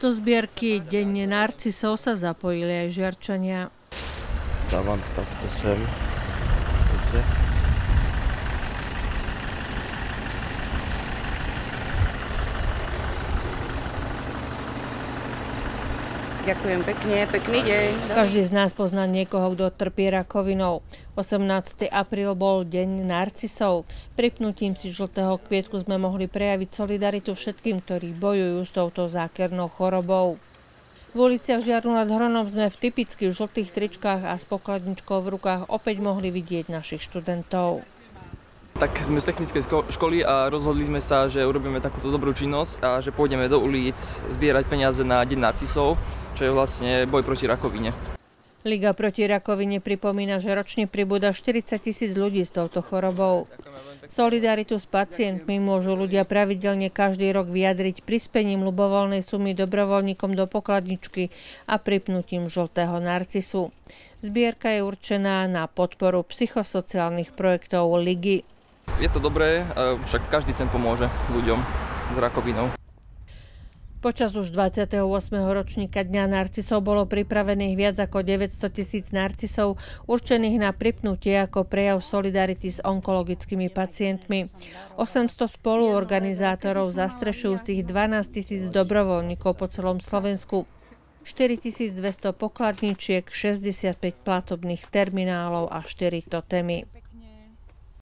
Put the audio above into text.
Do zbierky Deň narcisov sa zapojili aj Žiarčania. Dávam takto sem. Ďakujem pekne, pekný deň. Každý z nás pozná niekoho, kto trpí rakovinou. 18. apríl bol Deň narcisov. Pripnutím si žltého kvietku sme mohli prejaviť solidaritu všetkým, ktorí bojujú s touto zákernou chorobou. V uliciach Žiaru nad Hronom sme v typických žltých tričkách a s pokladničkou v rukách opäť mohli vidieť našich študentov. Tak sme z technickej školy a rozhodli sme sa, že urobíme takúto dobrú činnosť a že pôjdeme do ulic zbierať peniaze na Deň narcisov, čo je vlastne boj proti rakovine. Liga proti rakovine pripomína, že ročne pribúda 40 000 ľudí s touto chorobou. Solidaritu s pacientmi môžu ľudia pravidelne každý rok vyjadriť prispením ľubovoľnej sumy dobrovoľníkom do pokladničky a pripnutím žltého narcisu. Zbierka je určená na podporu psychosociálnych projektov Ligy. Je to dobré, však každý cent pomôže ľuďom s rakovinou. Počas už 28. ročníka Dňa narcisov bolo pripravených viac ako 900 000 narcisov určených na pripnutie ako prejav solidarity s onkologickými pacientmi. 800 spoluorganizátorov zastrešujúcich 12 000 dobrovoľníkov po celom Slovensku. 4200 pokladničiek, 65 platobných terminálov a 4 totemy.